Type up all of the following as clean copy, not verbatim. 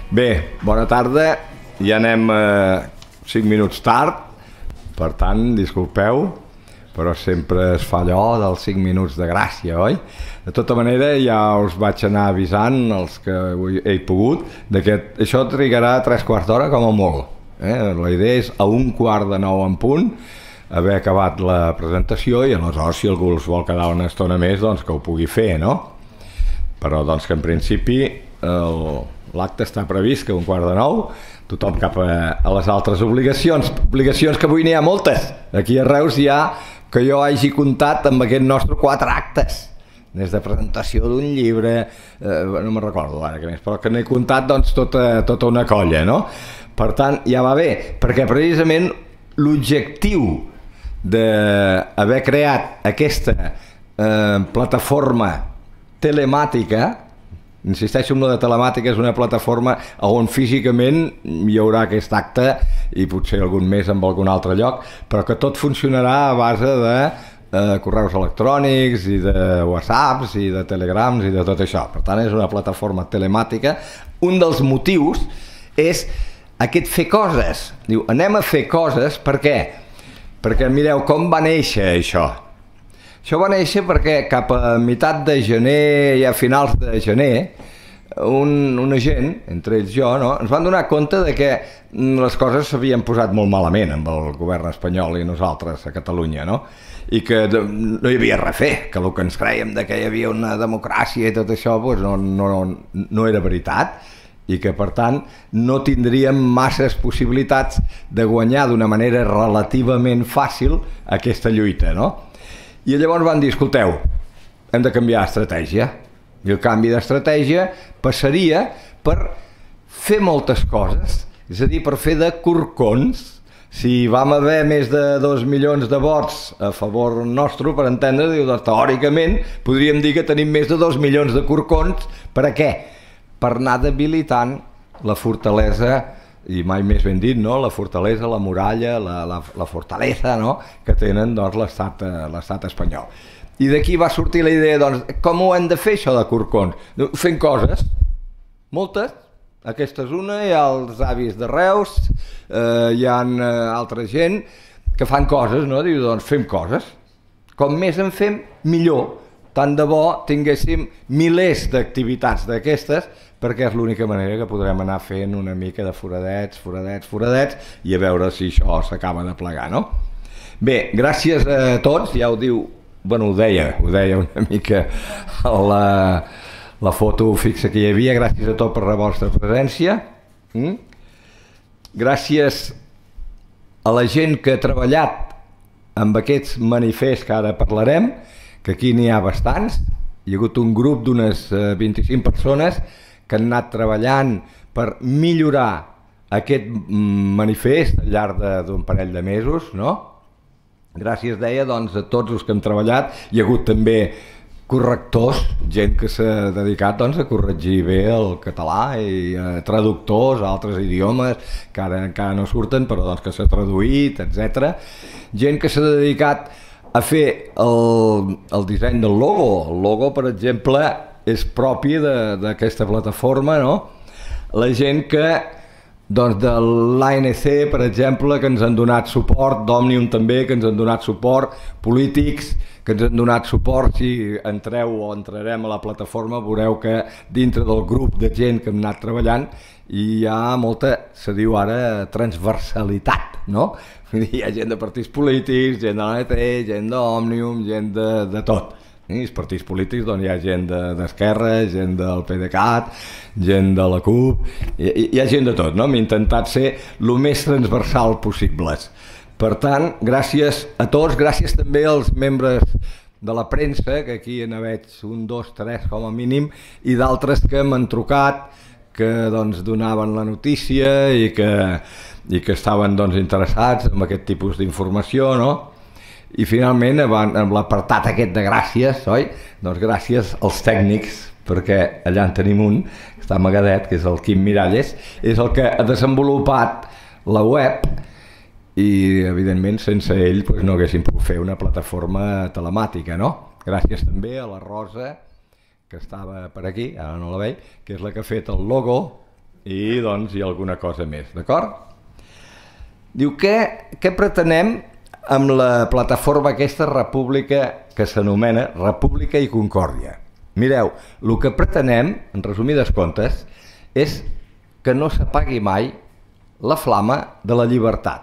Bé, bona tarda. Ja anem 5 minuts tard, per tant, disculpeu, però sempre es fa allò dels 5 minuts de gràcia, oi? De tota manera, ja us vaig anar avisant, els que he pogut, que això trigarà 3/4 d'hora com a molt. La idea és a 8:45 en punt haver acabat la presentació i aleshores, si algú es vol quedar una estona més, doncs que ho pugui fer, no? Però doncs que en principi l'acte està previst que a 8:45, tothom cap a les altres obligacions que avui n'hi ha moltes. Aquí a Reus hi ha, que jo hagi comptat amb aquest nostre 4 actes, des de presentació d'un llibre, no me'n recordo ara que més, però que n'he comptat doncs tota una colla, no? Per tant, ja va bé, perquè precisament l'objectiu d'haver creat aquesta plataforma telemàtica, insisteixo en la de telemàtica, és una plataforma on físicament hi haurà aquest acte i potser algun més en algun altre lloc, però que tot funcionarà a base de correus electrònics i de whatsapps i de telegrams i de tot això. Per tant, és una plataforma telemàtica. Un dels motius és aquest fer coses. Diu, anem a fer coses, per què? Perquè mireu com va néixer això. Això va néixer perquè cap a meitat de gener i a finals de gener una gent, entre ells jo, no, ens van donar compte de que les coses s'havien posat molt malament amb el govern espanyol i nosaltres a Catalunya, no? I que no hi havia res a fer, que el que ens crèiem de que hi havia una democràcia i tot això doncs no era veritat, i que per tant no tindríem masses possibilitats de guanyar d'una manera relativament fàcil aquesta lluita, no? I llavors van dir, escolteu, hem de canviar d'estratègia. I el canvi d'estratègia passaria per fer moltes coses, és a dir, per fer de corcons. Si vam haver més de 2 milions de vots a favor nostre, per entendre, doncs, teòricament podríem dir que tenim més de 2 milions de corcons. Per a què? Per anar debilitant la fortalesa, i mai més ben dit, no? La fortalesa, la muralla, la fortalesa, no? Que tenen doncs, l'estat espanyol. I d'aquí va sortir la idea, doncs, com ho hem de fer això de corcons? Fent coses, moltes. Aquesta és una, hi ha els avis de Reus, hi ha altra gent que fan coses, no? Diu, doncs fem coses. Com més en fem, millor. Tant de bo tinguéssim milers d'activitats d'aquestes, perquè és l'única manera que podrem anar fent una mica de foradets i a veure si això s'acaba de plegar, no? Bé, gràcies a tots, ja ho diu, bueno, ho deia una mica la foto fixa que hi havia, gràcies a tot per la vostra presència. Gràcies a la gent que ha treballat amb aquests manifests que ara parlarem, que aquí n'hi ha bastants. Hi ha hagut un grup d'unes 25 persones que han anat treballant per millorar aquest manifest al llarg d'un parell de mesos, no? Gràcies, deia, doncs, a tots els que hem treballat. Hi ha hagut també correctors, gent que s'ha dedicat doncs, a corregir bé el català, i traductors a altres idiomes que ara encara no surten, però doncs, que s'ha traduït, etc. Gent que s'ha dedicat a fer el disseny del logo. El logo, per exemple, és propi d'aquesta plataforma, no? La gent que, doncs, de l'ANC, per exemple, que ens han donat suport, d'Òmnium també, que ens han donat suport, polítics que ens han donat suport. Si entreu o entrarem a la plataforma veureu que dintre del grup de gent que hem anat treballant hi ha molta, se diu ara, transversalitat, no? Hi ha gent de partits polítics, gent de l'ANC, gent d'Òmnium, gent de tot. I els partits polítics, doncs, hi ha gent d'Esquerra, gent del PDeCAT, gent de la CUP, hi ha gent de tot, no? Hem intentat ser el més transversal possibles. Per tant, gràcies a tots, gràcies també als membres de la premsa, que aquí en veig 1, 2, 3 com a mínim, i d'altres que m'han trucat, que doncs, donaven la notícia i que estaven doncs, interessats en aquest tipus d'informació, no? I finalment, amb l'apartat aquest de gràcies, oi? Doncs gràcies als tècnics, perquè allà en tenim un, que està amagadet, que és el Quim Miralles, és el que ha desenvolupat la web, i evidentment sense ell doncs, no haguéssim pogut fer una plataforma telemàtica, no? Gràcies també a la Rosa, que estava per aquí, ara no la veig, que és la que ha fet el logo, i doncs hi ha alguna cosa més, d'acord? Diu, què pretenem amb la plataforma aquesta república que s'anomena República i Concòrdia? Mireu, el que pretenem, en resumides comptes, és que no s'apagui mai la flama de la llibertat.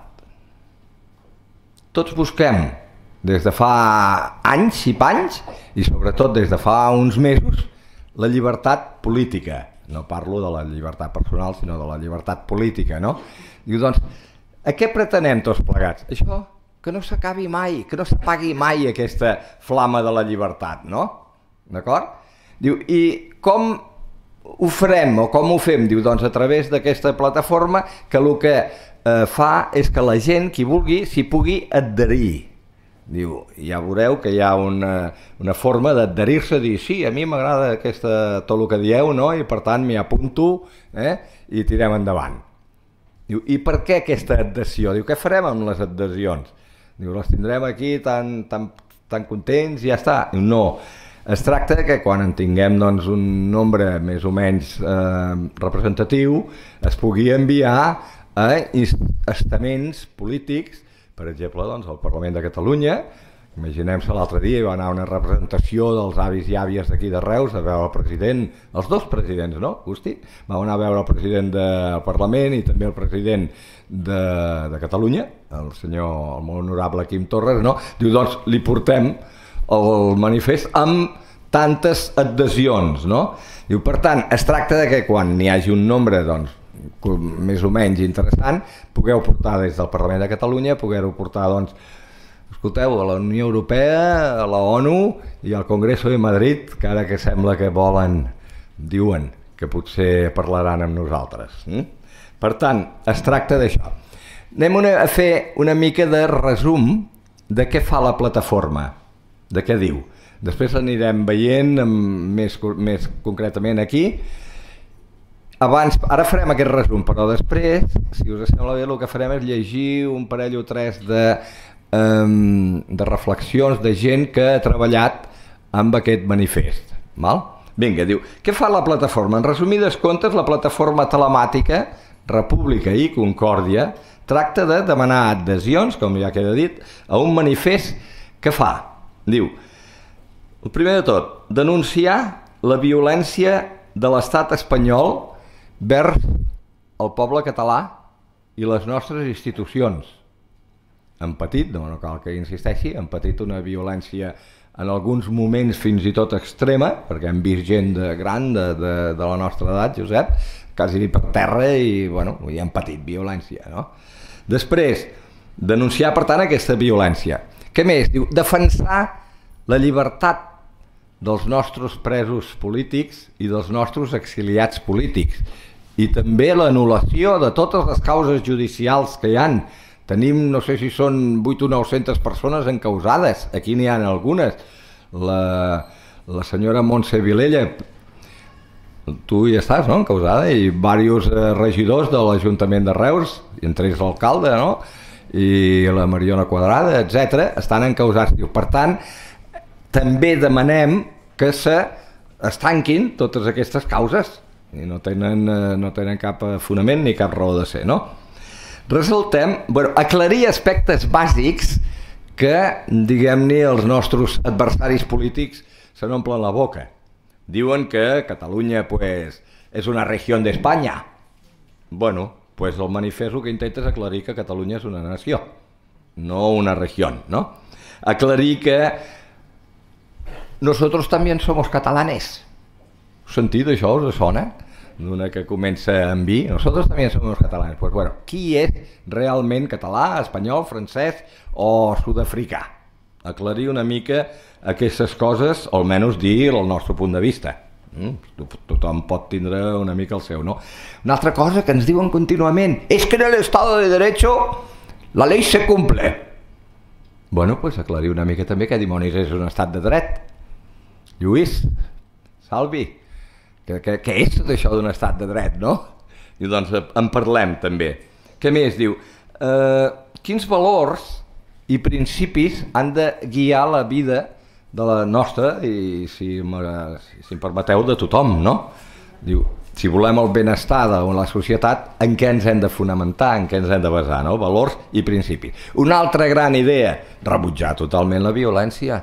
Tots busquem, des de fa anys i panys, i sobretot des de fa uns mesos, la llibertat política. No parlo de la llibertat personal, sinó de la llibertat política, no? Diu, doncs, a què pretenem tots plegats? Això, que no s'acabi mai, que no s'apagui mai aquesta flama de la llibertat, no? D'acord? Diu, i com ho farem o com ho fem? Diu, doncs a través d'aquesta plataforma que el que fa és que la gent, qui vulgui, s'hi pugui adherir. Diu, ja veureu que hi ha una forma d'adherir-se, dir, sí, a mi m'agrada tot el que dieu, no? I per tant m'hi apunto i tirem endavant. Diu, i per què aquesta adhesió? Diu, què farem amb les adhesions? Diu, les tindrem aquí tan contents i ja està. Diu, no, es tracta que quan en tinguem doncs, un nombre més o menys representatiu es pugui enviar a estaments polítics, per exemple, doncs, al Parlament de Catalunya. Imaginem-se l'altre dia hi va anar una representació dels avis i àvies d'aquí de Reus a veure el president, els dos presidents, no, Gusti? Va anar a veure el president del Parlament i també el president de Catalunya, el molt honorable Quim Torres, no? Diu, doncs, li portem el manifest amb tantes adhesions, no? Diu, per tant, es tracta de que quan n'hi hagi un nombre, doncs, més o menys interessant, pugueu portar des del Parlament de Catalunya, pugueu portar, doncs, escolteu, a la Unió Europea, a la ONU i al Congreso de Madrid, que ara que sembla que diuen que potser parlaran amb nosaltres. Per tant, es tracta d'això. Anem a fer una mica de resum de què fa la plataforma, de què diu. Després anirem veient més concretament aquí. Ara farem aquest resum, però després, si us sembla bé, el que farem és llegir un parell o tres de reflexions de gent que ha treballat amb aquest manifest. Vinga, diu, què fa la plataforma? En resumides comptes, la plataforma telemàtica República i Concòrdia tracta de demanar adhesions, com ja queda dit, a un manifest que fa. Diu, el primer de tot, denunciar la violència de l'estat espanyol vers el poble català i les nostres institucions. Han patit, no cal que insisteixi, han patit una violència en alguns moments fins i tot extrema, perquè hem vist gent gran de la nostra edat, Josep, quasi per terra i, bueno, hi han patit violència, no? Després, denunciar, per tant, aquesta violència. Què més? Diu, defensar la llibertat dels nostres presos polítics i dels nostres exiliats polítics i també l'anul·lació de totes les causes judicials que hi han. Tenim, no sé si són 8 o 900 persones encausades, aquí n'hi ha algunes. La senyora Montse Vilella, tu ja estàs, no?, encausada, i diversos regidors de l'Ajuntament de Reus, entre ells l'alcalde, no?, i la Mariona Quadrada, etc., estan encausats. Per tant, també demanem que es tanquin totes aquestes causes i no tenen cap fonament ni cap raó de ser, no? Aclarir aspectes bàsics que, diguem-ne, els nostres adversaris polítics se n'omplen la boca. Diuen que Catalunya és una regió d'Espanya. Bueno, pues el manifest el que intenta és aclarir que Catalunya és una nació, no una regió, ¿no? Aclarir que nosotros también somos catalanes. ¿Heu sentit això? Us sona? D'una que comença amb vi. Nosotros también somos catalanes. Pues bueno, qui és realment català, espanyol, francès o sud-africà? Aclarir una mica aquestes coses, o almenys dir el nostre punt de vista. Tothom pot tindre una mica el seu, no? Una altra cosa que ens diuen contínuament és que en el Estado de Derecho la ley se cumple. Bueno, pues aclarir una mica també què dimonis és un estat de dret. Lluís, Salvi, què és tot això d'un estat de dret, no? Diu, doncs en parlem també. Què més? Diu, quins valors i principis han de guiar la vida de la nostra i, si em permeteu, de tothom, no? Diu, si volem el benestar de la societat, en què ens hem de fonamentar, en què ens hem de basar, no? Valors i principis. Una altra gran idea, rebutjar totalment la violència.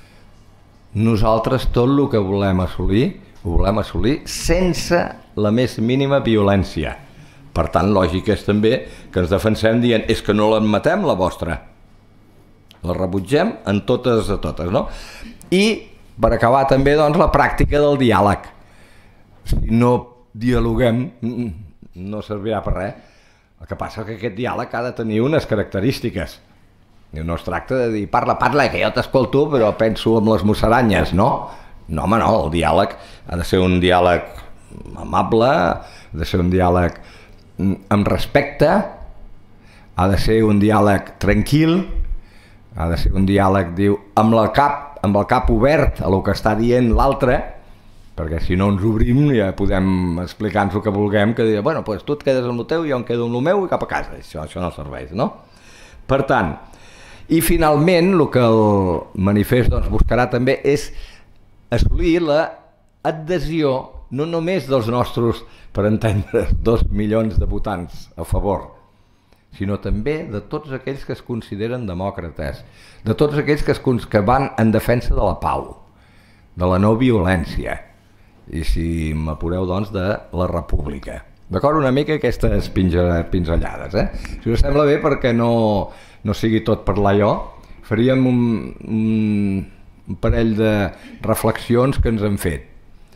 Nosaltres tot el que volem assolir, ho volem assolir sense la més mínima violència. Per tant, lògic és també que ens defensem dient és que no l'admetem, la vostra. La rebutgem en totes, no? I, per acabar també, doncs, la pràctica del diàleg. Si no dialoguem, no servirà per res. El que passa és que aquest diàleg ha de tenir unes característiques. No es tracta de dir, parla, que jo t'escolto, però penso en les musaranyes, no? No, home, no, el diàleg ha de ser un diàleg amable, ha de ser un diàleg amb respecte, ha de ser un diàleg tranquil, ha de ser un diàleg, diu, amb el cap obert a el que està dient l'altre, perquè si no ens obrim ja podem explicar-nos el que vulguem, que dir, bueno, doncs tu et quedes amb el teu, jo em quedo amb el meu i cap a casa. Això no serveix, no? Per tant, i finalment el que el manifest doncs, buscarà també és assolir l'adhesió no només dels nostres, per entendre, 2 milions de votants a favor, sinó també de tots aquells que es consideren demòcrates, de tots aquells que van en defensa de la pau, de la no violència, i si m'apureu, doncs, de la república. D'acord? Una mica aquestes pinzellades, Si us sembla bé, perquè no sigui tot parlar jo, faríem un parell de reflexions que ens han fet.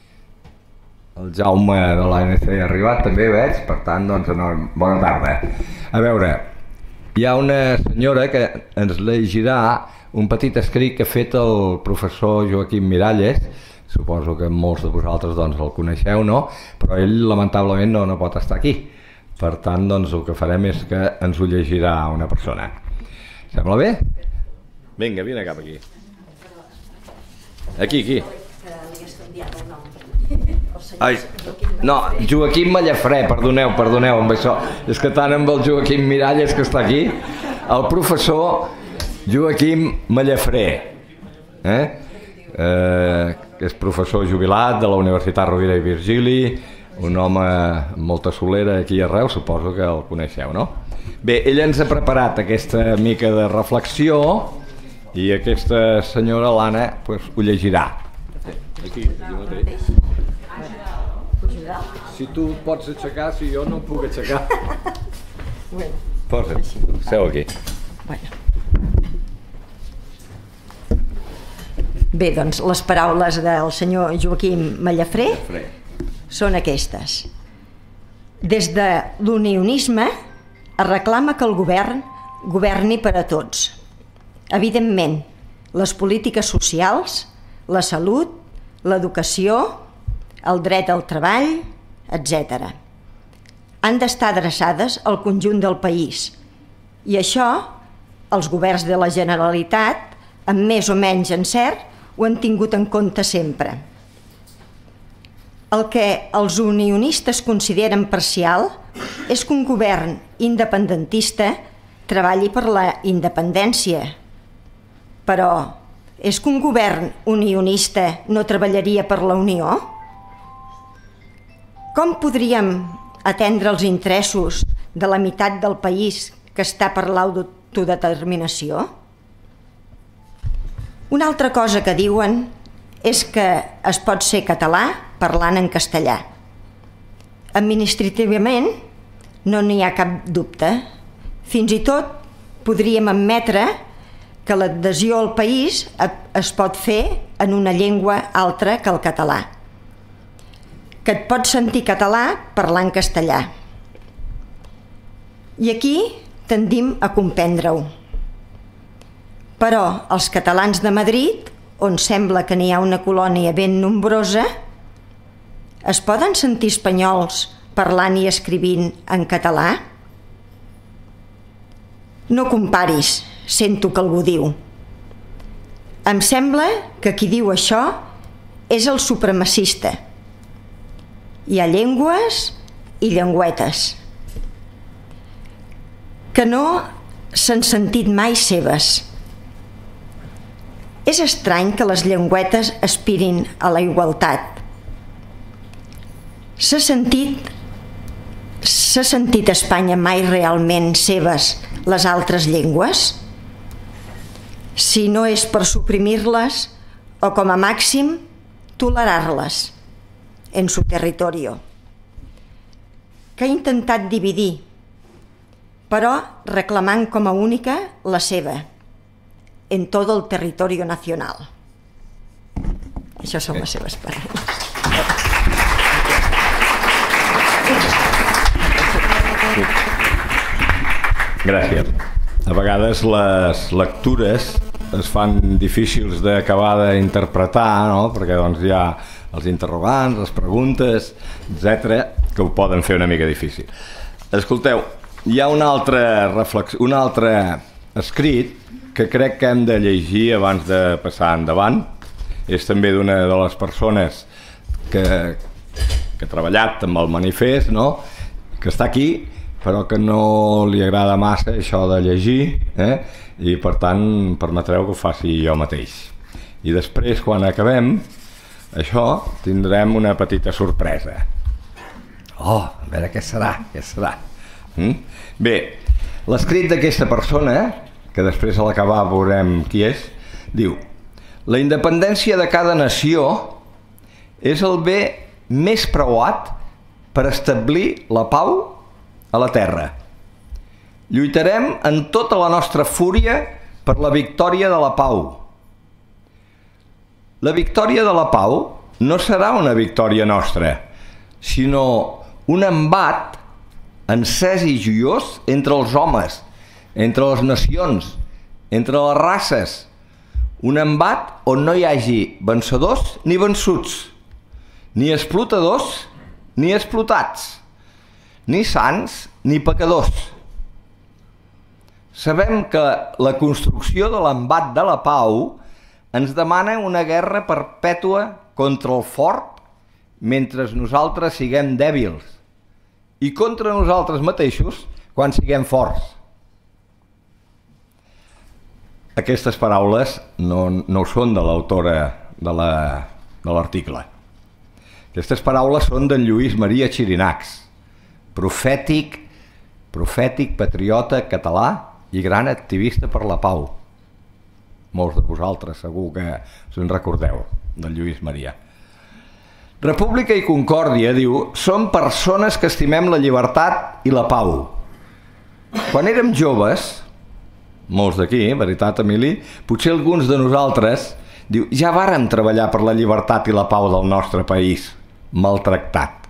El Jaume de l'ANC ha arribat, també veig, per tant, doncs, bona tarda. A veure, hi ha una senyora que ens llegirà un petit escrit que ha fet el professor Joaquim Miralles, suposo que molts de vosaltres doncs, el coneixeu, no? Però ell lamentablement no pot estar aquí. Per tant, doncs, el que farem és que ens ho llegirà una persona. Sembla bé? Vinga, vine cap aquí. Aquí. Ai, no, Joaquim Mallafré, perdoneu amb això. És que tant amb el Joaquim Miralles que està aquí, el professor Joaquim Mallafré, que és professor jubilat de la Universitat Rovira i Virgili, un home amb molta solera aquí arreu, suposo que el coneixeu, no? Bé, ell ens ha preparat aquesta mica de reflexió i aquesta senyora, l'Anna, ho llegirà. Aquí mateix. Si tu pots aixecar, si jo no em puc aixecar. Posa't, seu aquí. Bé, doncs les paraules del senyor Joaquim Mallafré són aquestes. Des de l'unionisme es reclama que el govern governi per a tots. Evidentment, les polítiques socials, la salut, l'educació, el dret al treball, etc. Han d'estar adreçades al conjunt del país i això els governs de la Generalitat, amb més o menys encert, ho han tingut en compte sempre. El que els unionistes consideren parcial és que un govern independentista treballi per la independència, però és que un govern unionista no treballaria per la unió? Com podríem atendre els interessos de la meitat del país que està per l'autodeterminació? Una altra cosa que diuen és que es pot ser català parlant en castellà. Administrativament no n'hi ha cap dubte. Fins i tot podríem admetre que l'adhesió al país es pot fer en una llengua altra que el català, que et pots sentir català parlant castellà. I aquí tendim a comprendre-ho. Però els catalans de Madrid, on sembla que n'hi ha una colònia ben nombrosa, es poden sentir espanyols parlant i escrivint en català? No comparis, sento que algú diu. Em sembla que qui diu això és el supremacista. Hi ha llengües i llengüetes que no s'han sentit mai seves. És estrany que les llengüetes aspirin a la igualtat. S'ha sentit Espanya mai realment seves les altres llengües? Si no és per suprimir-les o com a màxim tolerar-les en su territorio, que ha intentat dividir, però reclamant com a única la seva en tot el territori nacional. Això són les seves paraules. Gràcies. A vegades les lectures es fan difícils d'acabar d'interpretar, no? Perquè doncs hi ha els interrogants, les preguntes, etc., que ho poden fer una mica difícil. Escolteu, hi ha un altre escrit que crec que hem de llegir abans de passar endavant. És també d'una de les persones que ha treballat amb el manifest, no? Que està aquí, però que no li agrada massa això de llegir, i per tant permetreu que ho faci jo mateix. I després, quan acabem això, tindrem una petita sorpresa. A veure què serà, Bé, l'escrit d'aquesta persona, que després a l'acabar veurem qui és, diu: la independència de cada nació és el bé més preuat per establir la pau a la terra. Lluitarem en tota la nostra fúria per la victòria de la pau. La victòria de la pau no serà una victòria nostra, sinó un embat encès i joiós entre els homes, entre les nacions, entre les races. Un embat on no hi hagi vencedors ni vençuts, ni explotadors ni explotats, ni sants ni pecadors. Sabem que la construcció de l'embat de la pau ens demana una guerra perpètua contra el fort mentre nosaltres siguem dèbils i contra nosaltres mateixos quan siguem forts. Aquestes paraules no són de l'autora de l'article. Aquestes paraules són d'en Lluís Maria Xirinacs, profètic, patriota català i gran activista per la pau. Molts de vosaltres segur que se'n recordeu, del Lluís Maria. República i concòrdia, diu, som persones que estimem la llibertat i la pau. Quan érem joves, molts d'aquí, veritat, Emili, potser alguns de nosaltres, diu, ja vàrem treballar per la llibertat i la pau del nostre país, maltractat.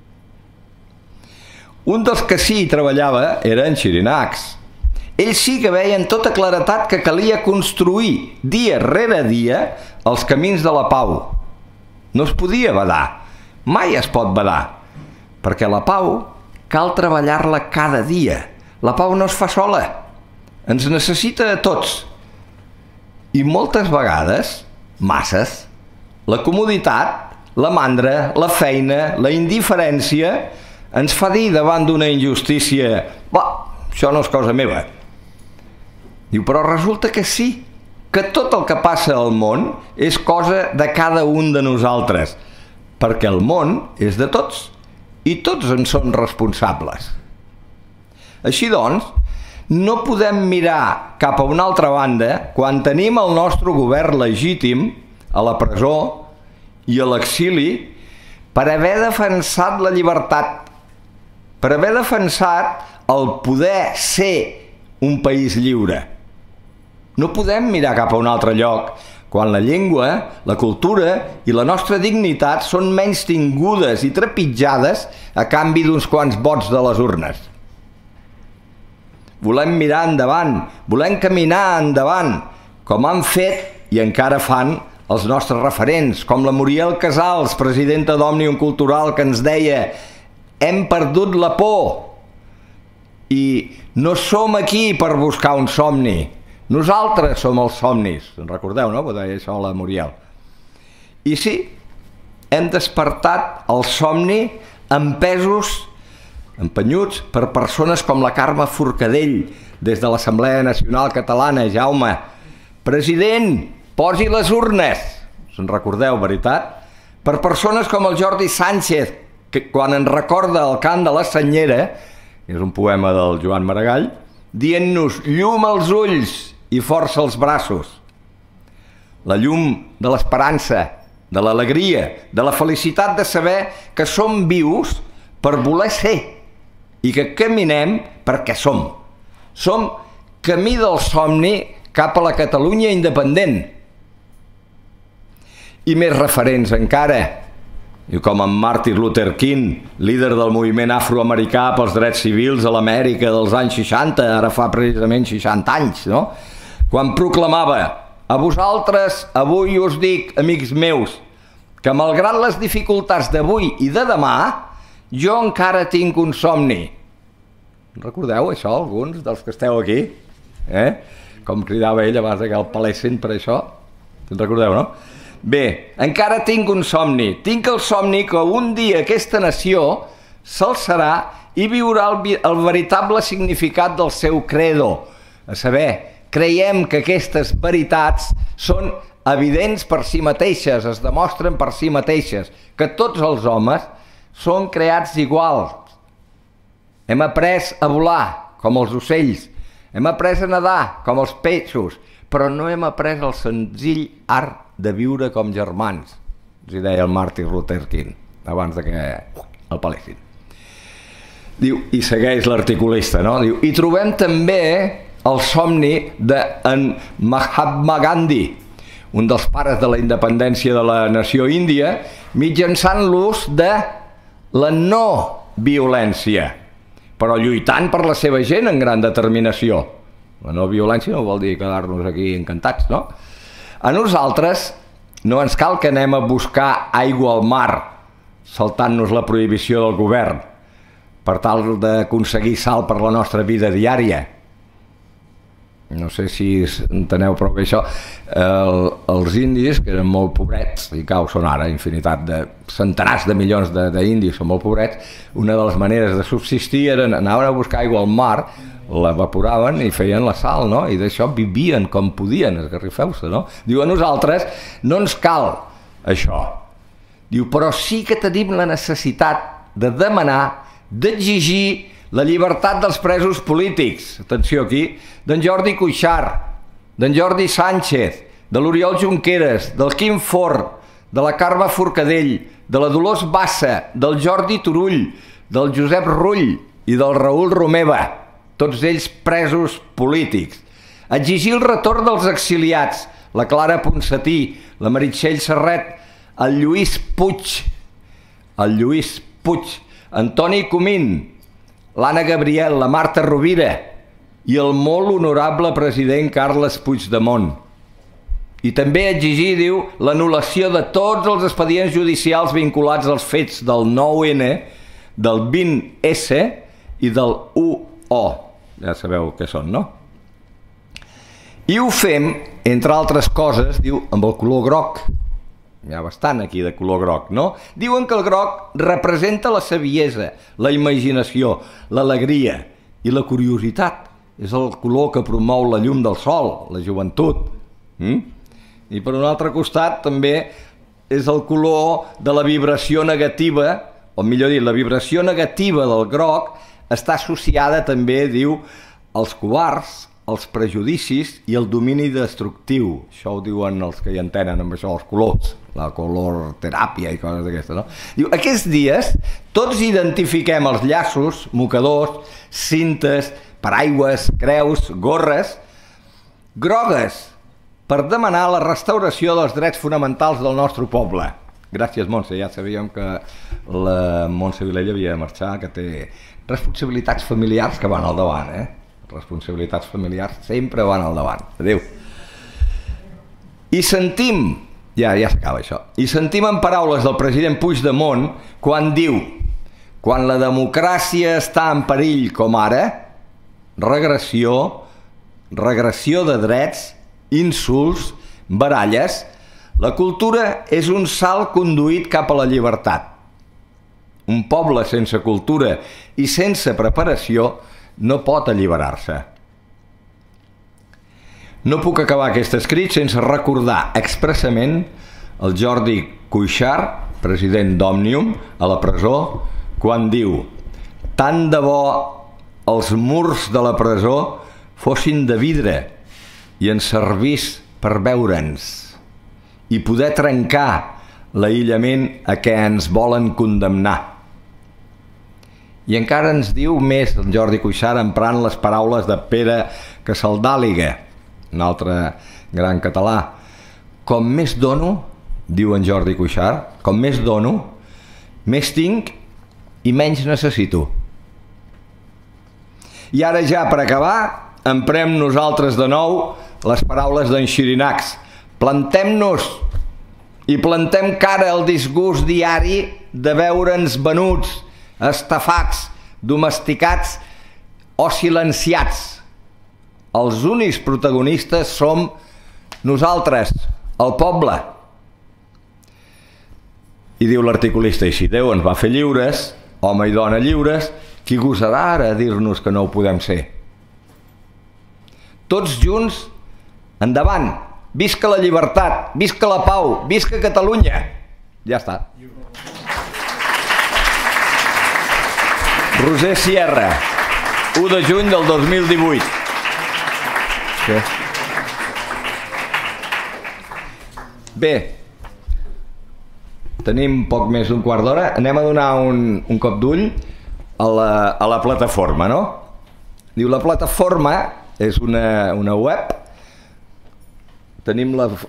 Un dels que sí hi treballava era en Xirinacs. Ell sí que veia en tota claretat que calia construir dia rere dia els camins de la pau. No es podia badar, mai es pot badar, perquè la pau cal treballar-la cada dia. La pau no es fa sola, ens necessita a tots. I moltes vegades, masses, la comoditat, la mandra, la feina, la indiferència, ens fa dir davant d'una injustícia: això no és cosa meva. Diu, però resulta que sí, que tot el que passa al món és cosa de cada un de nosaltres, perquè el món és de tots i tots en són responsables. Així doncs, no podem mirar cap a una altra banda quan tenim el nostre govern legítim a la presó i a l'exili per haver defensat la llibertat, per haver defensat el poder ser un país lliure. No podem mirar cap a un altre lloc quan la llengua, la cultura i la nostra dignitat són menys tingudes i trepitjades a canvi d'uns quants vots de les urnes. Volem mirar endavant, volem caminar endavant, com han fet i encara fan els nostres referents, com la Muriel Casals, presidenta d'Òmnium Cultural, que ens deia: hem perdut la por i no som aquí per buscar un somni, nosaltres som els somnis. En recordeu, no? Ho deia això la Muriel. I sí, hem despertat el somni empesos, empenyuts per persones com la Carme Forcadell, des de l'Assemblea Nacional Catalana. Jaume, president, posi les urnes. Se'n recordeu, veritat? Per persones com el Jordi Sánchez, quan ens recorda el cant de la Senyera, és un poema del Joan Maragall, dient-nos llum als ulls i força als braços. La llum de l'esperança, de l'alegria, de la felicitat de saber que som vius per voler ser i que caminem perquè som. Som camí del somni cap a la Catalunya independent. I més referents encara, i com en Martin Luther King, líder del moviment afroamericà pels drets civils a l'Amèrica dels anys 60, ara fa precisament 60 anys, no? Quan proclamava: a vosaltres avui us dic, amics meus, que malgrat les dificultats d'avui i de demà, jo encara tinc un somni. Recordeu això, alguns dels que esteu aquí? Com cridava ell abans que el pelessin per això? Te'n recordeu, no? Bé, encara tinc un somni. Tinc el somni que un dia aquesta nació s'alçarà i viurà el veritable significat del seu credo. A saber, creiem que aquestes veritats són evidents per si mateixes, es demostren per si mateixes, que tots els homes són creats iguals. Hem après a volar, com els ocells. Hem après a nedar, com els peixos, però no hem après el senzill art de viure com germans, els deia el Martin Luther King, abans que el pelessin. Diu, i segueix l'articulista, no? Diu, i trobem també el somni d'en Mahatma Gandhi, un dels pares de la independència de la nació índia, mitjançant l'ús de la no violència, però lluitant per la seva gent en gran determinació. La no violència no vol dir quedar-nos aquí encantats, no? A nosaltres no ens cal que anem a buscar aigua al mar, saltant-nos la prohibició del govern, per tal d'aconseguir sal per la nostra vida diària. No sé si enteneu prou bé això. Els indis, que eren molt pobrets, i que són ara infinitat de centenars de milions d'indis, són molt pobrets, una de les maneres de subsistir era anaven a buscar aigua al mar, l'evaporaven i feien la sal, no? I d'això vivien com podien, esgarrifeu-se, no? Diu, a nosaltres no ens cal això. Diu, però sí que tenim la necessitat de demanar, d'exigir la llibertat dels presos polítics. Atenció aquí, d'en Jordi Cuixart, d'en Jordi Sánchez, de l'Oriol Junqueras, del Quim Forn, de la Carme Forcadell, de la Dolors Bassa, del Jordi Turull, del Josep Rull i del Raül Romeva, tots ells presos polítics. Exigir el retorn dels exiliats, la Clara Ponsatí, la Meritxell Serret, el Lluís Puig, Antoni Comín, l'Anna Gabriel, la Marta Rovira i el molt honorable president Carles Puigdemont. I també exigir, diu, l'anul·lació de tots els expedients judicials vinculats als fets del 9N, del 20S i del 1O. Ja sabeu què són, no? I ho fem, entre altres coses, diu, amb el color groc. Hi ha bastant aquí de color groc, no? Diuen que el groc representa la saviesa, la imaginació, l'alegria i la curiositat. És el color que promou la llum del sol, la joventut. I per un altre costat també és el color de la vibració negativa, o millor dit, la vibració negativa del groc està associada també, diu, als covards, als prejudicis i al domini destructiu. Això ho diuen els que hi entenen amb això, els colors, la color teràpia i coses d'aquestes, no? Diu, aquests dies tots identifiquem els llaços, mocadors, cintes, paraigües, creus, gorres, grogues, per demanar la restauració dels drets fonamentals del nostre poble. Gràcies, Montse, ja sabíem que la Montse Vilella havia de marxar, que té responsabilitats familiars que van al davant, responsabilitats familiars sempre van al davant. Adéu. I sentim, ja s'acaba això, i sentim en paraules del president Puigdemont quan diu: quan la democràcia està en perill com ara, regressió de drets, insults, baralles, la cultura és un salt conduït cap a la llibertat. Un poble sense cultura i sense preparació no pot alliberar-se. No puc acabar aquest escrit sense recordar expressament el Jordi Cuixart, president d'Òmnium, a la presó, quan diu: tant de bo els murs de la presó fossin de vidre i ens servís per veure'ns i poder trencar l'aïllament a què ens volen condemnar. I encara ens diu més el Jordi Cuixart, emprant les paraules de Pere Casaldàliga, un altre gran català: com més dono, diu en Jordi Cuixart, com més dono, més tinc i menys necessito. I ara ja, per acabar, emprem nosaltres de nou les paraules d'en Xirinacs: plantem-nos i plantem cara al disgust diari de veure'ns venuts, estafats, domesticats o silenciats. Els únics protagonistes som nosaltres, el poble. I diu l'articulista: i si Déu ens va fer lliures, home i dona lliures, qui gosarà ara dir-nos que no ho podem ser? Tots junts, endavant! Visca la llibertat, visca la pau, visca Catalunya! Ja està. Roser Sierra, 1 de juny del 2018. Sí. Bé, tenim poc més d'un quart d'hora. Anem a donar un cop d'ull a la plataforma, no? Diu, la plataforma és una web. Tenim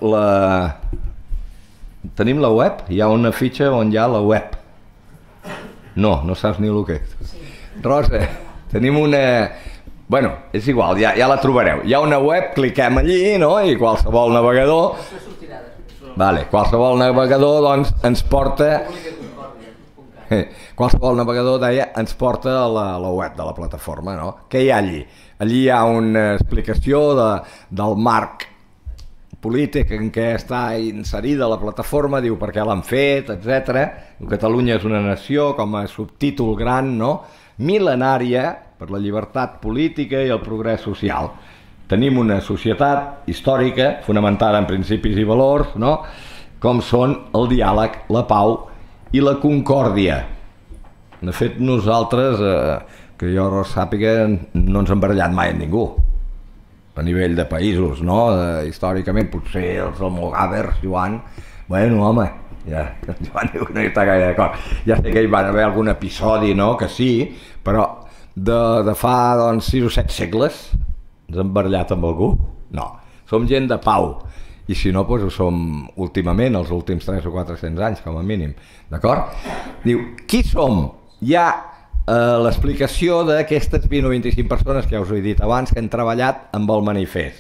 la web? Hi ha una fitxa on hi ha la web. No saps ni el que és. Rosa, tenim una... Bueno, és igual, ja la trobareu. Hi ha una web, cliquem allí, no? I qualsevol navegador... Vale, qualsevol navegador, doncs, ens porta... Qualsevol navegador, deia, ens porta a la web de la plataforma, no? Què hi ha allí? Allí hi ha una explicació del marc polític en què està inserida la plataforma, diu per què l'han fet, etc. Catalunya és una nació, com a subtítol gran, no? Mil·lenària per la llibertat política i el progrés social. Tenim una societat històrica fonamentada en principis i valors, no? Com són el diàleg, la pau i la concòrdia. De fet, nosaltres, que jo sàpiga, no ens hem barallat mai amb ningú. A nivell de països, no? Històricament, potser els almogàvers, Joan... Bueno, home, ja, Joan diu que no hi està gaire d'acord. Ja sé que hi van haver algun episodi, no?, que sí, però de fa, doncs, 6 o 7 segles ens hem barallat amb algú? No. Som gent de pau. I si no, doncs ho som últimament, els últims 300 o 400 anys, com a mínim. D'acord? Diu, qui som? Hi ha l'explicació d'aquestes 20 o 25 persones que ja us he dit abans que han treballat amb el manifest.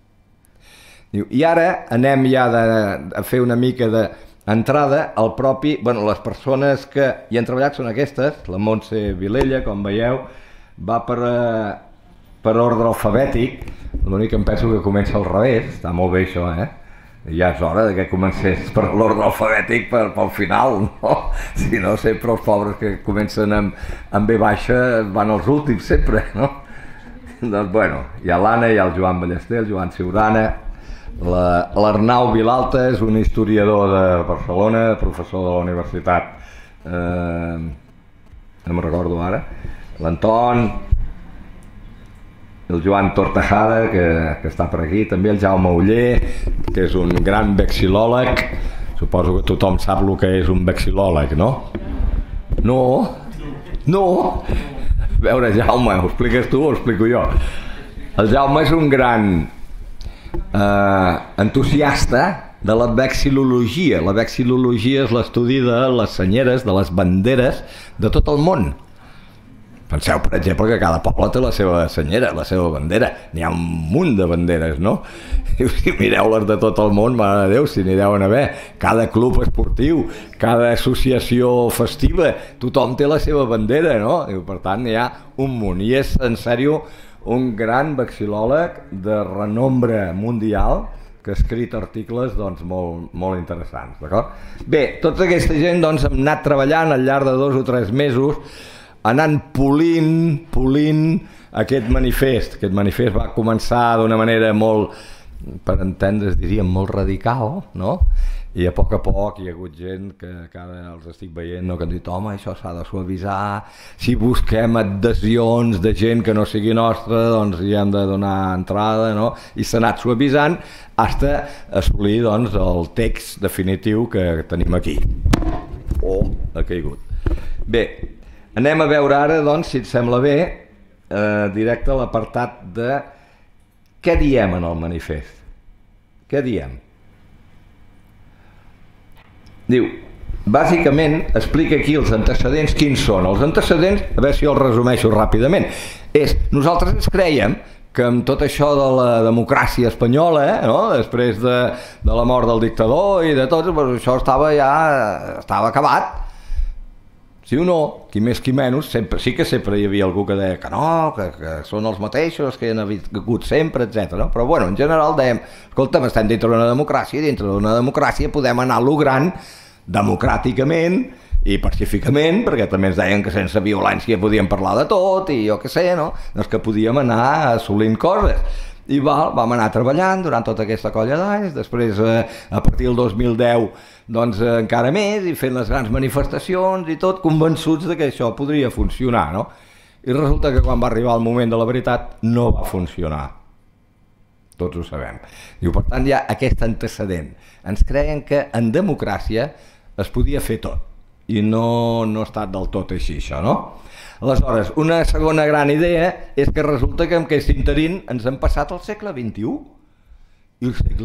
I ara anem ja a fer una mica d'entrada al propi... Bueno, les persones que hi han treballat són aquestes. La Montse Vilella, com veieu, va per ordre alfabètic. L'únic que em penso que comença al revés. Està molt bé això, eh? Ja és hora que comencés per l'ordre alfabètic pel final, no? Si no, sempre els pobres que comencen amb B baixa van als últims, sempre, no? Doncs, bueno, hi ha l'Anna, hi ha el Joan Ballester, el Joan Ciurana, l'Arnau Vilalta és un historiador de Barcelona, professor de la universitat, no me'n recordo ara, l'Anton, el Joan Tortajada, que està per aquí, també el Jaume Oller, que és un gran vexil·lòleg. Suposo que tothom sap el que és un vexil·lòleg, no? No? No? A veure, Jaume, ho expliques tu o ho explico jo? El Jaume és un gran entusiasta de la vexil·lologia. La vexil·lologia és l'estudi de les senyeres, de les banderes de tot el món. Penseu, per exemple, que cada poble té la seva senyera, la seva bandera. N'hi ha un munt de banderes, no? I si mireu-les de tot el món, mare de Déu, si n'hi deuen haver. Cada club esportiu, cada associació festiva, tothom té la seva bandera, no? I, per tant, n'hi ha un munt. I és, en sèrio, un gran vexil·lòleg de renombre mundial que ha escrit articles doncs, molt interessants, d'acord? Bé, tota aquesta gent doncs, hem anat treballant al llarg de 2 o 3 mesos anant polint aquest manifest. Aquest manifest va començar d'una manera molt, per entendre's, diríem, molt radical, no? i a poc hi ha hagut gent que ara els estic veient, no, que han dit home, això s'ha de suavitzar, si busquem adhesions de gent que no sigui nostra, doncs hi hem de donar entrada, no? I s'ha anat suavitzant fins a assolir, doncs, el text definitiu que tenim aquí. Ha caigut. Bé, anem a veure ara, doncs, si et sembla bé, directe a l'apartat de què diem en el manifest. Què diem? Diu, bàsicament explica aquí els antecedents quins són. Els antecedents, a veure si els resumeixo ràpidament, nosaltres ens creiem que amb tot això de la democràcia espanyola, no? Després de la mort del dictador i de tot, doncs això estava acabat. Sí o no? Qui més qui menys, sí que sempre hi havia algú que deia que no, que són els mateixos, que hi han hagut sempre, etc. No? Però bueno, en general dèiem, escolta'm, estem dintre d'una democràcia i dintre d'una democràcia podem anar logrant democràticament i pacíficament, perquè també ens deien que sense violència podíem parlar de tot i jo què sé, no? Doncs que podíem anar assolint coses. I vam anar treballant durant tota aquesta colla d'anys, després a partir del 2010 doncs encara més, i fent les grans manifestacions i tot, convençuts de que això podria funcionar, no? I resulta que quan va arribar el moment de la veritat no va funcionar. Tots ho sabem. Diu, per tant, hi ha aquest antecedent. Ens creien que en democràcia es podia fer tot, i no ha estat del tot així, això, no? Aleshores, una segona gran idea és que resulta que amb aquest interín ens hem passat al segle XXI. I el segle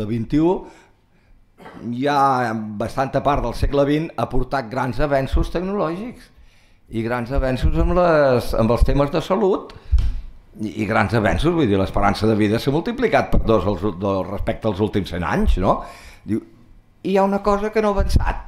XXI, ja bastanta part del segle XX, ha portat grans avenços tecnològics i grans avenços amb els temes de salut i grans avenços, vull dir, l'esperança de vida s'ha multiplicat per 2 respecte als últims 100 anys, no? Diu, i hi ha una cosa que no ha avançat.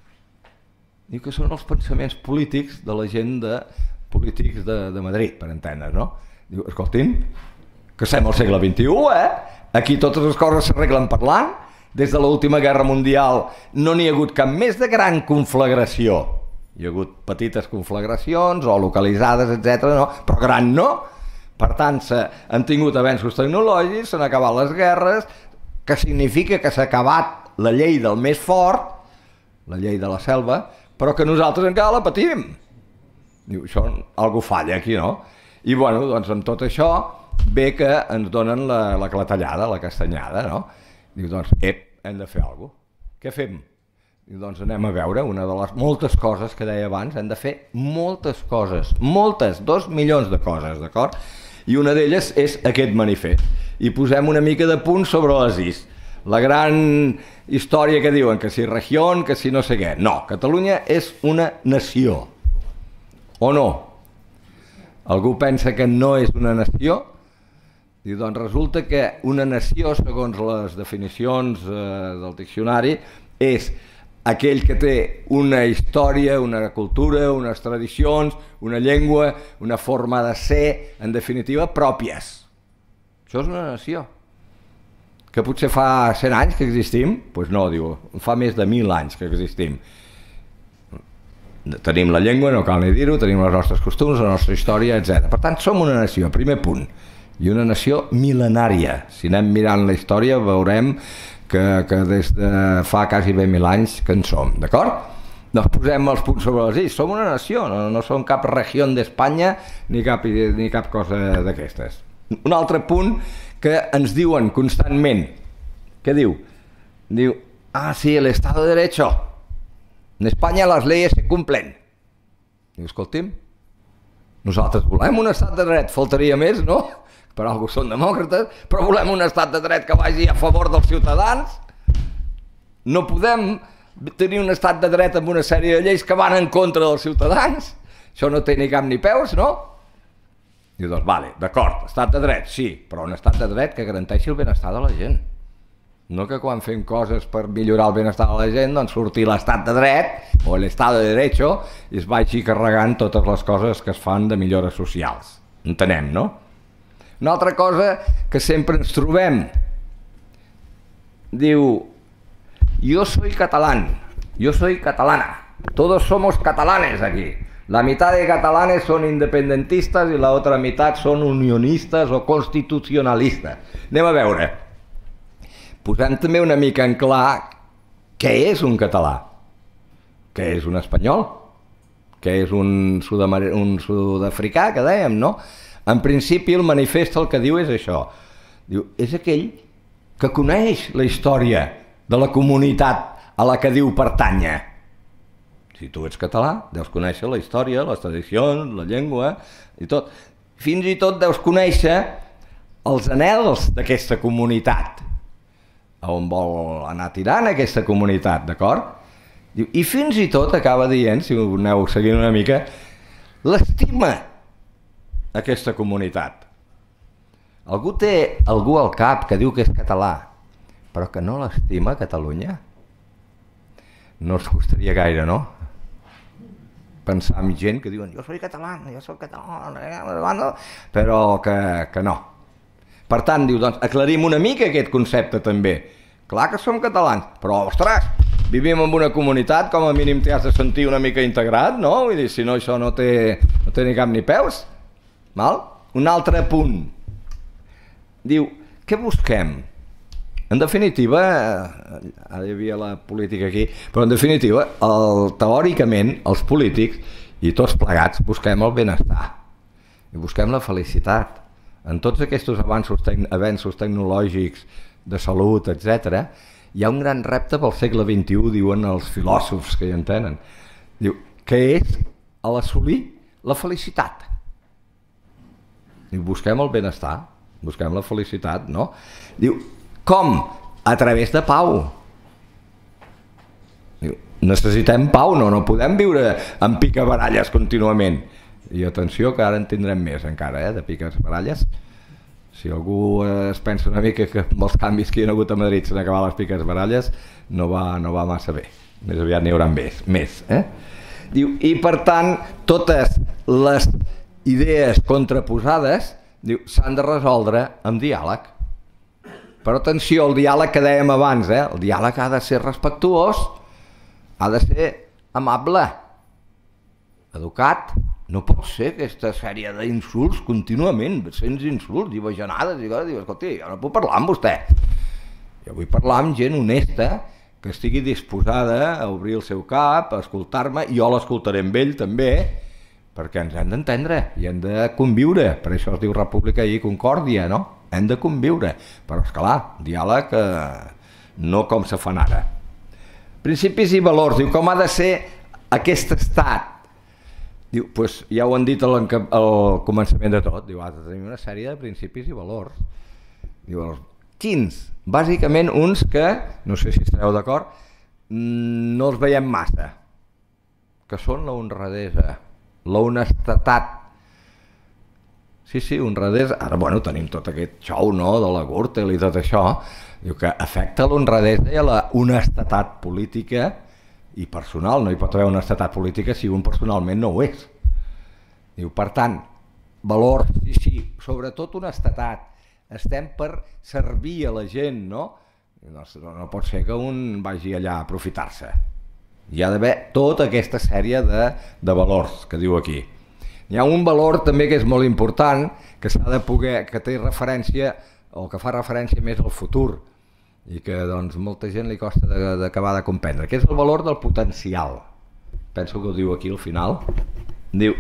Diu que són els pensaments polítics de la gent polítics de Madrid, per entendre's, no? Diu, escoltin, que estem al segle XXI, Aquí totes les coses s'arreglen parlant. Des de l'última guerra mundial no n'hi ha hagut cap més de gran conflagració. Hi ha hagut petites conflagracions o localitzades, etc., no? Però gran no. Per tant, han tingut avenços tecnològics, s'han acabat les guerres, que significa que s'ha acabat la llei del més fort, la llei de la selva, però que nosaltres encara la patim. Diu, això, algú falla aquí, no? I, bueno, doncs amb tot això ve que ens donen la clatellada, la castanyada, no? Diu, doncs, hem de fer alguna cosa. Què fem? Diu, doncs anem a veure una de les moltes coses que deia abans, hem de fer moltes coses, moltes, 2 milions de coses, d'acord? I una d'elles és aquest manifest. I posem una mica de punt sobre les is. La gran història que diuen, que si regió, que si no sé què. No, Catalunya és una nació. O no? Algú pensa que no és una nació? I doncs resulta que una nació, segons les definicions del diccionari, és aquell que té una història, una cultura, unes tradicions, una llengua, una forma de ser, en definitiva, pròpies. Això és una nació. Que potser fa 100 anys que existim? Doncs no, diu, fa més de 1.000 anys que existim. Tenim la llengua, no cal ni dir-ho, tenim les nostres costums, la nostra història, etc. Per tant, som una nació, primer punt. I una nació mil·lenària. Si anem mirant la història veurem que des de fa quasi 1.000 anys que en som, d'acord? Doncs posem els punts sobre les is. Som una nació, no som cap regió d'Espanya ni cap cosa d'aquestes. Un altre punt que ens diuen constantment. Què diu? Diu, sí, el Estado de Derecho. En Espanya les leyes se cumplen. Diu, escolti'm, nosaltres volem un estat de dret, faltaria més, no? Per algú són demòcrates, però volem un estat de dret que vagi a favor dels ciutadans. No podem tenir un estat de dret amb una sèrie de lleis que van en contra dels ciutadans. Això no té ni cap ni peus, no? Diu, doncs, vale, d'acord, estat de dret, sí, però un estat de dret que garanteixi el benestar de la gent. No que quan fem coses per millorar el benestar de la gent, doncs surti l'estat de dret o l'Estado de Derecho i es vagi carregant totes les coses que es fan de millores socials. Entenem, no? Una altra cosa que sempre ens trobem. Diu, yo soy catalán, yo soy catalana, todos somos catalanes aquí. La mitad de catalanes son independentistas y la otra mitad son unionistas o constitucionalistas. Anem a veure. Posem també una mica en clar què és un català? Què és un espanyol? Què és un sud-africà, que dèiem, no? En principi el manifest el que diu és això. Diu, és aquell que coneix la història de la comunitat a la que diu pertànyer. Si tu ets català, deus conèixer la història, les tradicions, la llengua i tot. Fins i tot deus conèixer els anhels d'aquesta comunitat, a on vol anar tirant aquesta comunitat, d'acord? I fins i tot acaba dient, si ho aneu seguint una mica, l'estima aquesta comunitat. Algú té algú al cap que diu que és català, però que no l'estima Catalunya? No els costaria gaire, no? Pensar en gent que diuen jo soy català, però que no. Per tant, diu, doncs, aclarim una mica aquest concepte també. Clar que som catalans, però, ostres, vivim en una comunitat, com a mínim t'hi has de sentir una mica integrat, no? Vull dir, si no, això no té ni cap ni peus. Val? Un altre punt. Diu, què busquem? En definitiva, ara hi havia la política aquí, però en definitiva, teòricament, els polítics i tots plegats busquem el benestar i busquem la felicitat. En tots aquests avenços tecnològics, de salut, etc., hi ha un gran repte pel segle XXI, diuen els filòsofs que hi entenen. Diu, que és l'assolir la felicitat. Diu, busquem el benestar, busquem la felicitat, no? Diu, com? A través de pau. Diu, necessitem pau, no podem viure en picabaralles contínuament. I atenció, que ara en tindrem més encara, de picabaralles. Si algú es pensa una mica que amb els canvis que hi ha hagut a Madrid s'han acabat les picabaralles, no va massa bé. Més aviat n'hi haurà més. Diu, i per tant, totes les idees contraposades s'han de resoldre amb diàleg. Però atenció, el diàleg que dèiem abans, el diàleg ha de ser respectuós, ha de ser amable, educat. No pot ser aquesta sèrie d'insults contínuament, cents insults i bajanades, i dius, escolti, jo no puc parlar amb vostè. Jo vull parlar amb gent honesta, que estigui disposada a obrir el seu cap, a escoltar-me, i jo l'escoltaré amb ell també, perquè ens hem d'entendre i hem de conviure. Per això es diu república i concòrdia, no? Hem de conviure. Però, esclar, diàleg no com se fan ara. Principis i valors. Diu, com ha de ser aquest estat? Diu, doncs ja ho han dit al començament de tot. Diu, ha de tenir una sèrie de principis i valors. Diu, quins? Bàsicament uns que, no sé si estareu d'acord, no els veiem massa, que són la honradesa, la honestedat. Sí, honradesa. Ara, bueno, tenim tot aquest xou, no?, de la Gürtel i tot això. Diu que afecta l'honradesa i la honestedat política i personal. No hi pot haver honestedat política si un personalment no ho és. Diu, per tant, valors, sí, sobretot honestedat. Estem per servir a la gent, no? No pot ser que un vagi allà a aprofitar-se. Hi ha d'haver tota aquesta sèrie de valors que diu aquí. Hi ha un valor també que és molt important, que s'ha de poder, que té referència, o que fa referència més al futur, i que doncs molta gent li costa d'acabar de comprendre, que és el valor del potencial. Penso que ho diu aquí al final. Diu,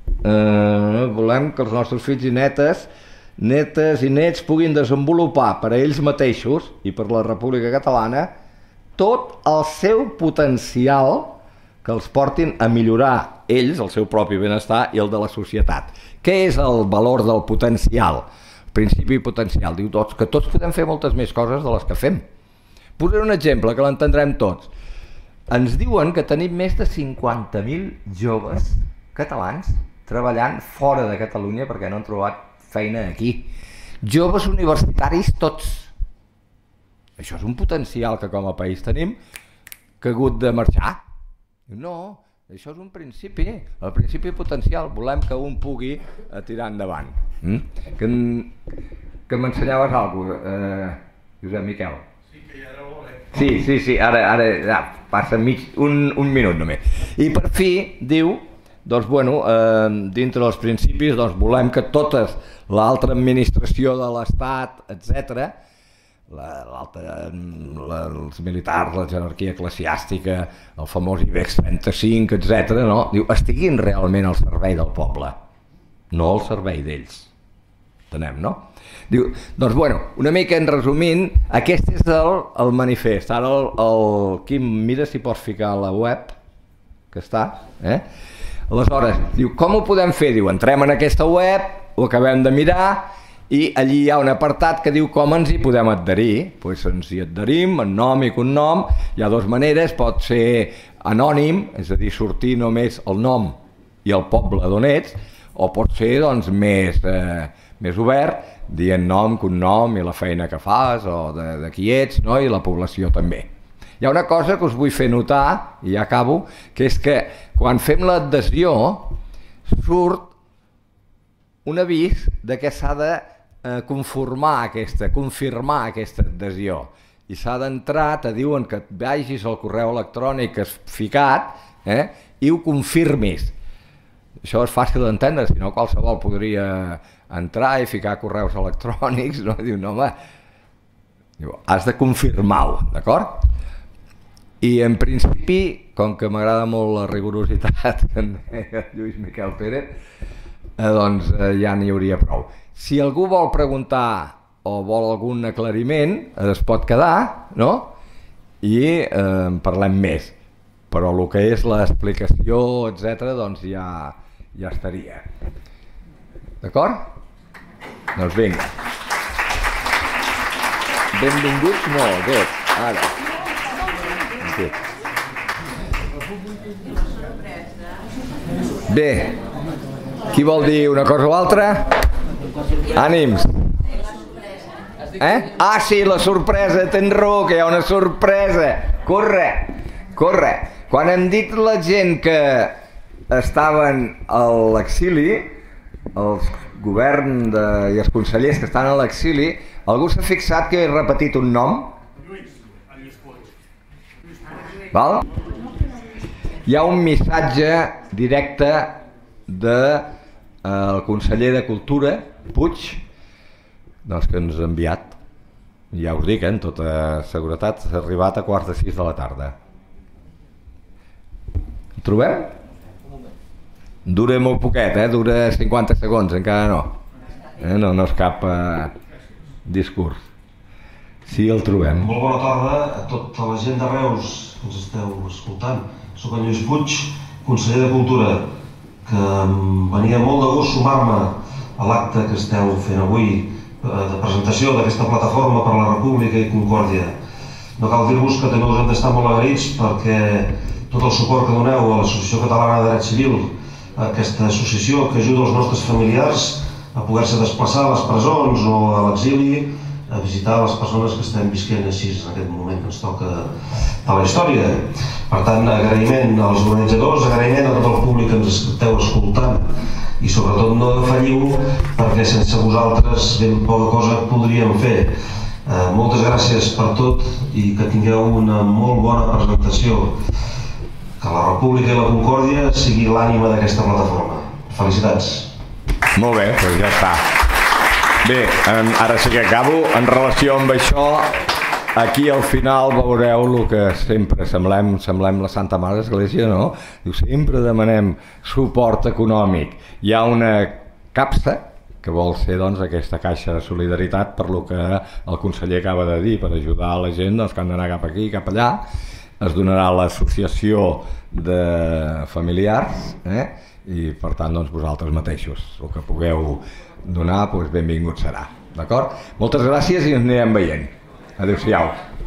volem que els nostres fills i netes i nets puguin desenvolupar per a ells mateixos i per la República Catalana tot el seu potencial que els portin a millorar ells, el seu propi benestar i el de la societat. Què és el valor del potencial? El principi potencial. Diu que tots podem fer moltes més coses de les que fem. Posaré un exemple que l'entendrem tots. Ens diuen que tenim més de 50.000 joves catalans treballant fora de Catalunya perquè no han trobat feina aquí. Joves universitaris tots. Això és un potencial que com a país tenim que ha hagut de marxar. No, això és un principi, el principi potencial. Volem que un pugui tirar endavant. Que m'ensenyaves alguna cosa, Josep Miquel? Sí, que ja era molt bé. Sí, ara passa un minut només. I per fi diu, doncs bueno, dintre dels principis volem que tota l'altra administració de l'Estat, etc., els militars, la jerarquia eclesiàstica, el famós IBEX 35, etc., no? Diu, estiguin realment al servei del poble, no al servei d'ells. Entenem, no? Diu, doncs, bueno, una mica en resumint, aquest és el manifest. Ara el Quim, mira si pots ficar a la web, que està, Aleshores, diu, com ho podem fer? Diu, entrem en aquesta web, ho acabem de mirar, i allí hi ha un apartat que diu com ens hi podem adherir. Doncs ens hi adherim, en nom i cognom. Hi ha dues maneres, pot ser anònim, és a dir, sortir només el nom i el poble d'on ets, o pot ser doncs, més obert, dient nom, cognom i la feina que fas, o de qui ets, no? I la població també. Hi ha una cosa que us vull fer notar, i ja acabo, que és que quan fem l'adhesió surt un avís de que s'ha de confirmar aquesta adhesió, i s'ha d'entrar, te diuen que et vagis al correu electrònic que has ficat i ho confirmis. Això és fàcil d'entendre, si no qualsevol podria entrar i ficar correus electrònics, no? Diu, no home, has de confirmar-ho, d'acord? I en principi, com que m'agrada molt la rigorositat que en deia Lluís Miquel Pérez, doncs ja n'hi hauria prou. Si algú vol preguntar o vol algun aclariment, es pot quedar, no? I en parlem més. Però el que és l'explicació, etc., doncs ja estaria. D'acord? Doncs vinga. Benvinguts, no, aquest, ara. Bé, qui vol dir una cosa o altra? Ànims. Ah, sí, la sorpresa, tens raó, que hi ha una sorpresa. Corre. Quan hem dit la gent que estaven a l'exili, els governs i els consellers que estan a l'exili, algú s'ha fixat que he repetit un nom? Val? Hi ha un missatge directe del conseller de Cultura, Puig, doncs que ens ha enviat. Ja us dic, en tota seguretat, s'ha arribat a 5:15 de la tarda. El trobem? Dura molt poquet, dura 50 segons, encara no. No és cap discurs. Sí, el trobem. Molt bona tarda a tota la gent de Reus que ens esteu escoltant. Soc en Lluís Puig, conseller de Cultura, que em venia molt de gust sumar-me a l'acte que esteu fent avui de presentació d'aquesta plataforma per la República i Concòrdia. No cal dir-vos que també us hem d'estar molt agraïts perquè tot el suport que doneu a l'Associació Catalana de Dret Civil, aquesta associació que ajuda els nostres familiars a poder-se desplaçar a les presons o a l'exili, a visitar les persones que estem visquent així en aquest moment que ens toca de la història. Per tant, agraïment als organitzadors, agraïment a tot el públic que ens esteu escoltant i sobretot no defalliu perquè sense vosaltres ben poca cosa podríem fer. Moltes gràcies per tot i que tingueu una molt bona presentació. Que la República i la Concòrdia sigui l'ànima d'aquesta plataforma. Felicitats. Molt bé, doncs ja està. Bé, ara sí que acabo. En relació amb això, aquí al final veureu el que sempre semblem la Santa Mare Església, no? Diu, sempre demanem suport econòmic. Hi ha una capsa que vol ser doncs, aquesta caixa de solidaritat per lo que el conseller acaba de dir, per ajudar la gent doncs, que han d'anar cap aquí, cap allà. Es donarà a l'associació de familiars i per tant doncs, vosaltres mateixos el que pugueu donar, doncs benvingut serà, d'acord? Moltes gràcies i ens anirem veient. Adéu-siau.